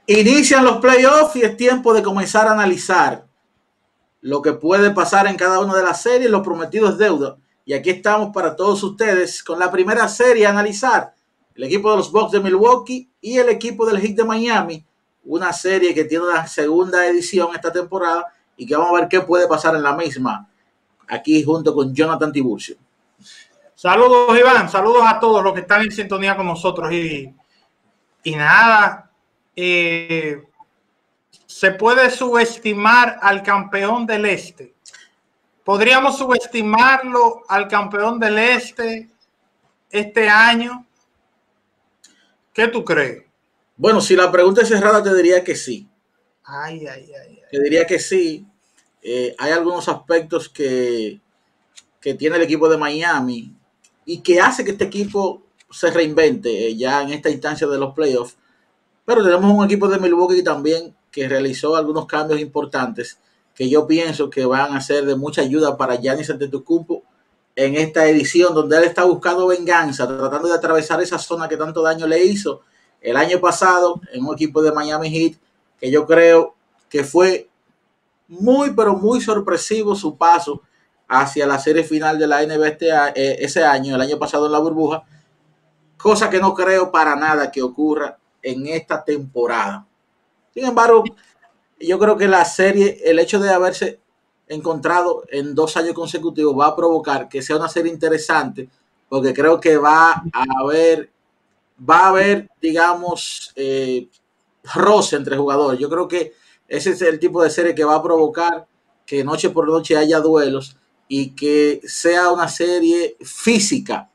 Inician los playoffs y es tiempo de comenzar a analizar lo que puede pasar en cada una de las series. Lo prometido es deuda. Y aquí estamos para todos ustedes con la primera serie a analizar. El equipo de los Bucks de Milwaukee y el equipo del Heat de Miami. Una serie que tiene una segunda edición esta temporada y que vamos a ver qué puede pasar en la misma. Aquí junto con Jonathan Tiburcio. Saludos, Iván. Saludos a todos los que están en sintonía con nosotros. Y nada, se puede subestimar al campeón del Este. ¿Podríamos subestimarlo al campeón del Este este año? ¿Qué tú crees? Bueno, si la pregunta es cerrada, te diría que sí. Ay. Te diría que sí. Hay algunos aspectos que tiene el equipo de Miami y que hace que este equipo se reinvente ya en esta instancia de los playoffs. Pero tenemos un equipo de Milwaukee también que realizó algunos cambios importantes que yo pienso que van a ser de mucha ayuda para Giannis Antetokounmpo en esta edición donde él está buscando venganza, tratando de atravesar esa zona que tanto daño le hizo el año pasado en un equipo de Miami Heat que yo creo que fue muy pero muy sorpresivo su paso hacia la serie final de la NBA ese año, el año pasado en la burbuja, cosa que no creo para nada que ocurra en esta temporada. Sin embargo, yo creo que la serie, el hecho de haberse encontrado en 2 años consecutivos va a provocar que sea una serie interesante, porque creo que va a haber, digamos, roce entre jugadores. Yo creo que ese es el tipo de serie que va a provocar que noche por noche haya duelos y que sea una serie física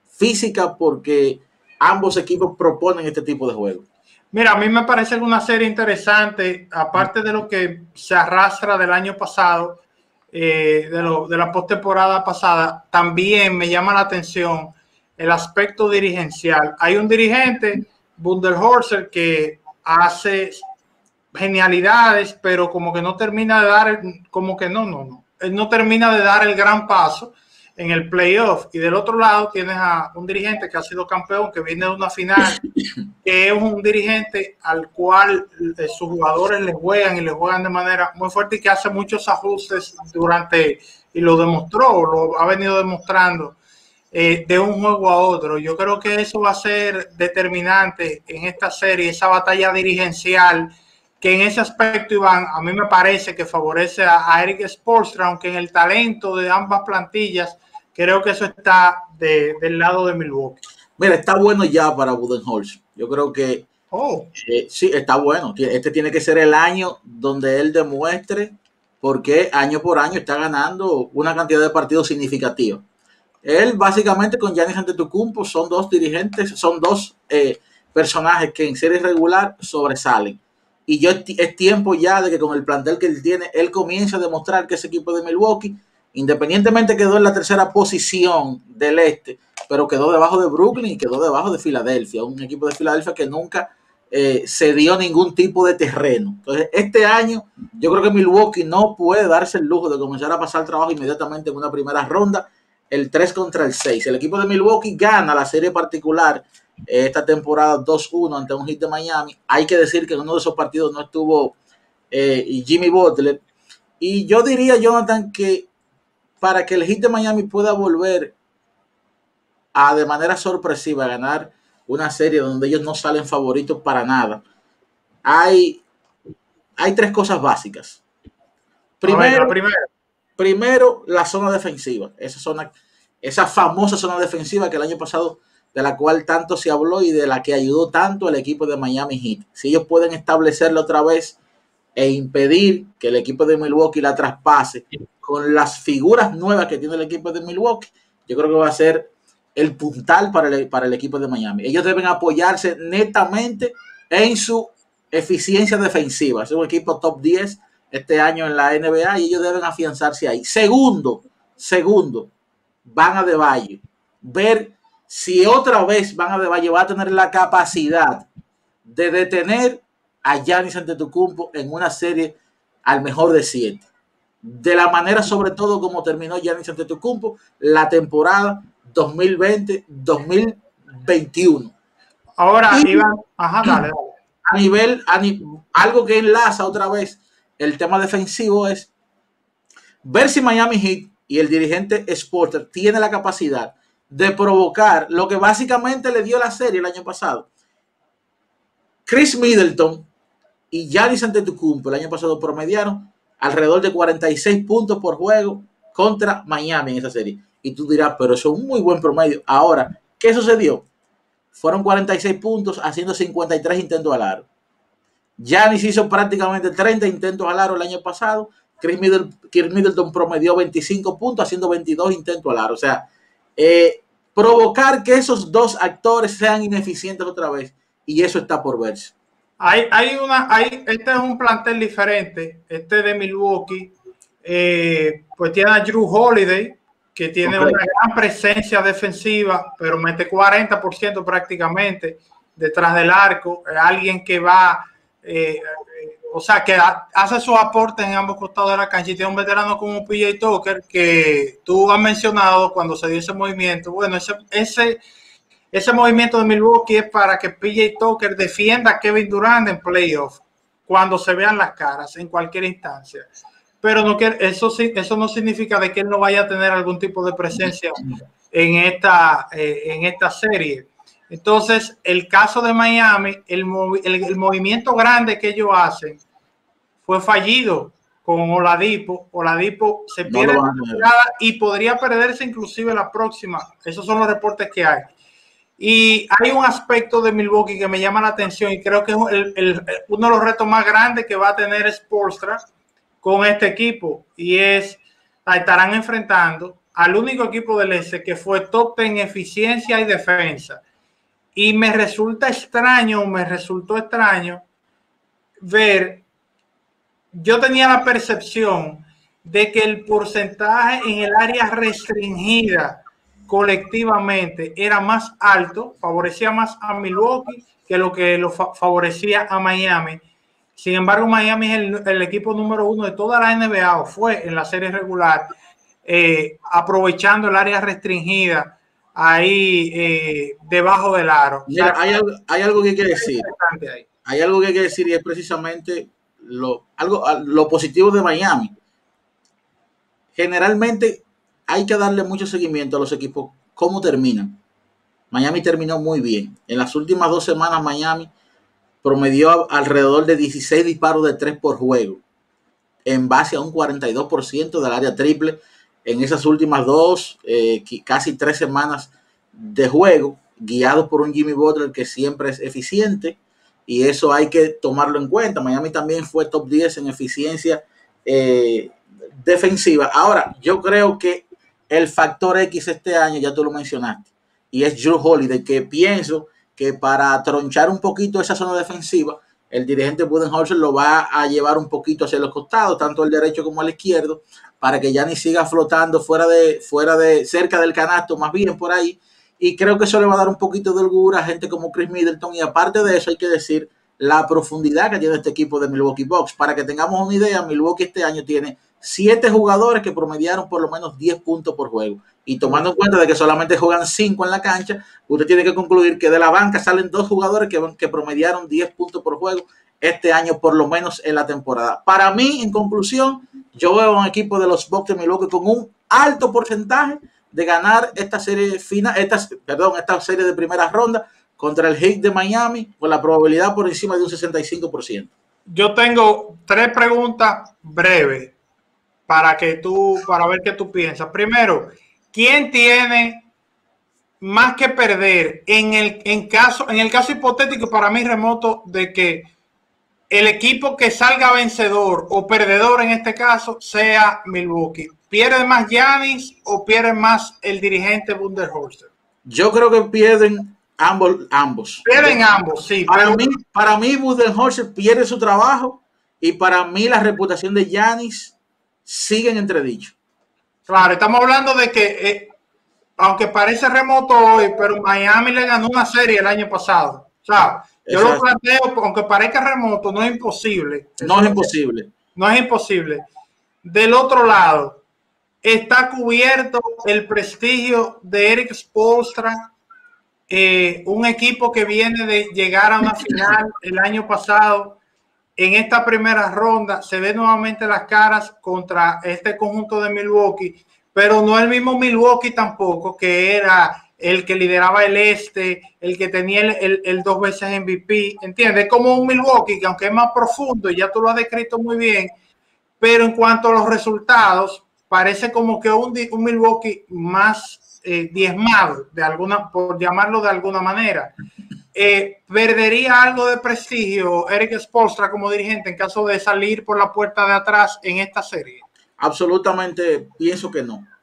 porque ambos equipos proponen este tipo de juego. Mira, a mí me parece una serie interesante, aparte de lo que se arrastra del año pasado, de la postemporada pasada, también me llama la atención el aspecto dirigencial. Hay un dirigente, Budenholzer, que hace genialidades, pero como que no termina de dar, como que él no termina de dar el gran paso en el playoff. Y del otro lado tienes a un dirigente que ha sido campeón, que viene de una final, que es un dirigente al cual sus jugadores le juegan de manera muy fuerte y que hace muchos ajustes y lo demostró, lo ha venido demostrando de un juego a otro. Yo creo que eso va a ser determinante en esta serie, esa batalla dirigencial, que en ese aspecto, Iván, a mí me parece que favorece a Erik Spoelstra, aunque en el talento de ambas plantillas, creo que eso está del lado de Milwaukee. Mira, está bueno ya para Budenholzer. Yo creo que sí, está bueno. Este tiene que ser el año donde él demuestre por qué año por año está ganando una cantidad de partidos significativa. Él básicamente con Giannis Antetokounmpo son dos dirigentes, son dos personajes que en serie regular sobresalen. Y es tiempo ya de que con el plantel que él tiene, él comience a demostrar que ese equipo de Milwaukee, independientemente quedó en la tercera posición del este, pero quedó debajo de Brooklyn y quedó debajo de Filadelfia, un equipo de Filadelfia que nunca cedió ningún tipo de terreno. Entonces, este año yo creo que Milwaukee no puede darse el lujo de comenzar a pasar trabajo inmediatamente en una primera ronda, el 3 contra el 6. El equipo de Milwaukee gana la serie particular esta temporada 2-1 ante un Heat de Miami. Hay que decir que en uno de esos partidos no estuvo Jimmy Butler. Y yo diría, Jonathan, que para que el Heat de Miami pueda volver a de manera sorpresiva ganar una serie donde ellos no salen favoritos para nada, hay 3 cosas básicas. Primero, la zona defensiva. Esa famosa zona defensiva que el año pasado, de la cual tanto se habló y de la que ayudó tanto el equipo de Miami Heat. Si ellos pueden establecerla otra vez e impedir que el equipo de Milwaukee la traspase con las figuras nuevas que tiene el equipo de Milwaukee, yo creo que va a ser el puntal para el equipo de Miami. Ellos deben apoyarse netamente en su eficiencia defensiva. Es un equipo top 10 este año en la NBA y ellos deben afianzarse ahí. Segundo, Van Adebayo. Ver si otra vez Van Adebayo va a tener la capacidad de detener a Giannis Antetokounmpo en una serie al mejor de 7. De la manera sobre todo como terminó Giannis Antetokounmpo la temporada 2020-2021. Ahora, Iván, dale. algo que enlaza otra vez el tema defensivo es ver si Miami Heat y el dirigente Sporter tiene la capacidad de provocar lo que básicamente le dio la serie el año pasado. Chris Middleton y Giannis Antetokounmpo el año pasado promediaron alrededor de 46 puntos por juego contra Miami en esa serie. Y tú dirás, pero eso es un muy buen promedio. Ahora, ¿qué sucedió? Fueron 46 puntos haciendo 53 intentos al aro. Giannis hizo prácticamente 30 intentos al aro el año pasado. Chris Middleton promedió 25 puntos haciendo 22 intentos al aro. O sea, provocar que esos dos actores sean ineficientes otra vez. Y eso está por verse. Este es un plantel diferente. Este de Milwaukee, pues tiene a Jrue Holiday, que tiene una gran presencia defensiva, pero mete 40% prácticamente detrás del arco. Alguien que va, o sea, que hace sus aportes en ambos costados de la cancha. Y tiene un veterano como PJ Tucker, que tú has mencionado cuando se dio ese movimiento. Bueno, ese movimiento de Milwaukee es para que PJ Tucker defienda a Kevin Durant en playoff, cuando se vean las caras, en cualquier instancia. Pero eso no significa de que él no vaya a tener algún tipo de presencia en esta serie. Entonces, el caso de Miami, el movimiento grande que ellos hacen fue fallido con Oladipo. Oladipo se pierde y podría perderse inclusive la próxima. Esos son los reportes que hay. Y hay un aspecto de Milwaukee que me llama la atención y creo que es uno de los retos más grandes que va a tener Spoelstra con este equipo, y estarán enfrentando al único equipo del este que fue top 10 en eficiencia y defensa. Y me resultó extraño ver, yo tenía la percepción de que el porcentaje en el área restringida colectivamente era más alto, favorecía más a Milwaukee que lo favorecía a Miami. Sin embargo, Miami es el equipo número 1 de toda la NBA, o fue en la serie regular, aprovechando el área restringida ahí debajo del aro. Mira, hay algo que hay que decir. Hay algo que hay que decir y es precisamente lo positivo de Miami. Generalmente hay que darle mucho seguimiento a los equipos, cómo terminan. Miami terminó muy bien. En las últimas 2 semanas Miami promedió alrededor de 16 disparos de 3 por juego, en base a un 42% del área triple en esas últimas casi 3 semanas de juego, guiado por un Jimmy Butler que siempre es eficiente, y eso hay que tomarlo en cuenta. Miami también fue top 10 en eficiencia defensiva. Ahora, yo creo que el factor X este año, ya tú lo mencionaste, y es Jrue Holiday, que pienso que para tronchar un poquito esa zona defensiva, el dirigente Budenholzer lo va a llevar un poquito hacia los costados, tanto el derecho como el izquierdo, para que Giannis siga flotando cerca del canasto, más bien por ahí, y creo que eso le va a dar un poquito de holgura a gente como Chris Middleton. Y aparte de eso hay que decir la profundidad que tiene este equipo de Milwaukee Bucks. Para que tengamos una idea, Milwaukee este año tiene 7 jugadores que promediaron por lo menos 10 puntos por juego. Y tomando en cuenta de que solamente juegan 5 en la cancha, usted tiene que concluir que de la banca salen 2 jugadores que promediaron 10 puntos por juego este año, por lo menos en la temporada. Para mí, en conclusión, yo veo un equipo de los Bucks de Milwaukee con un alto porcentaje de ganar esta serie de primera ronda contra el Heat de Miami, con la probabilidad por encima de un 65%. Yo tengo 3 preguntas breves para ver qué tú piensas. Primero, ¿quién tiene más que perder en el caso hipotético, para mí remoto, de que el equipo que salga vencedor o perdedor en este caso sea Milwaukee? ¿Pierde más Giannis o pierde más el dirigente Budenholzer? Yo creo que pierden ambos. Pierden ambos, sí. Para mí Budenholzer pierde su trabajo, y para mí la reputación de Giannis sigue en entredicho. Claro, estamos hablando de que, aunque parece remoto hoy, pero Miami le ganó una serie el año pasado. O sea, yo lo planteo, aunque parezca remoto, no es imposible. No es imposible. No es imposible. Del otro lado, está cubierto el prestigio de Erik Spoelstra un equipo que viene de llegar a una final el año pasado. En esta primera ronda se ven nuevamente las caras contra este conjunto de Milwaukee, pero no el mismo Milwaukee tampoco, que era el que lideraba el este, el que tenía el 2 veces MVP, ¿entiendes? Como un Milwaukee que aunque es más profundo, y ya tú lo has descrito muy bien, pero en cuanto a los resultados, parece como que un Milwaukee más diezmado, de alguna, por llamarlo de alguna manera. ¿Perdería algo de prestigio Erik Spoelstra como dirigente en caso de salir por la puerta de atrás en esta serie? Absolutamente pienso que no,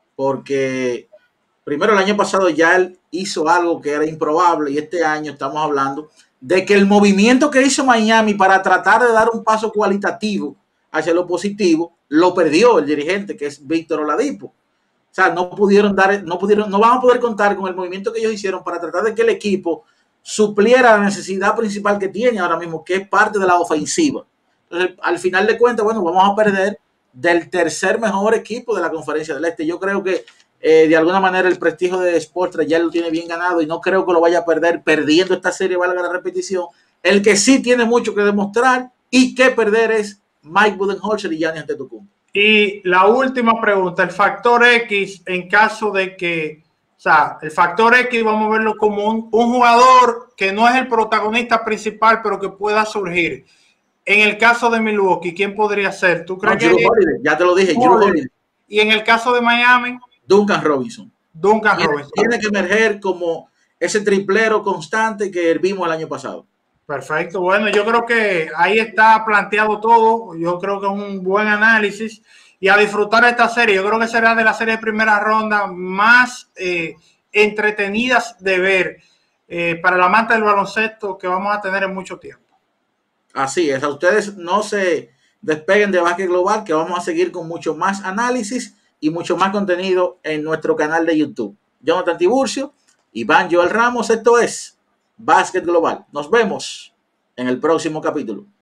porque primero el año pasado ya él hizo algo que era improbable y este año estamos hablando de que el movimiento que hizo Miami para tratar de dar un paso cualitativo hacia lo positivo, lo perdió el dirigente, que es Víctor Oladipo. O sea, no van a poder contar con el movimiento que ellos hicieron para tratar de que el equipo supliera la necesidad principal que tiene ahora mismo, que es parte de la ofensiva. Entonces, al final de cuentas, bueno, vamos a perder del tercer mejor equipo de la Conferencia del Este. Yo creo que de alguna manera el prestigio de Spoelstra ya lo tiene bien ganado y no creo que lo vaya a perder perdiendo esta serie, valga la repetición. El que sí tiene mucho que demostrar y que perder es Mike Budenholzer y Giannis Antetokounmpo. Y la última pregunta, el factor X en caso de que, o sea, el factor X vamos a verlo como un jugador que no es el protagonista principal, pero que pueda surgir. En el caso de Milwaukee, ¿quién podría ser? ¿Tú crees que Holiday, ya te lo dije, Jrue Holiday. Y en el caso de Miami, Duncan Robinson. Robinson. Tiene que emerger como ese triplero constante que vimos el año pasado. Perfecto. Bueno, yo creo que ahí está planteado todo. Yo creo que es un buen análisis y a disfrutar esta serie. Yo creo que será de la serie de primera ronda más entretenidas de ver para el amante del baloncesto que vamos a tener en mucho tiempo. Así es. A ustedes no se despeguen de Básquet Global, que vamos a seguir con mucho más análisis y mucho más contenido en nuestro canal de YouTube. Jonathan Tiburcio, Iván Joel Ramos, esto es Básquet Global. Nos vemos en el próximo capítulo.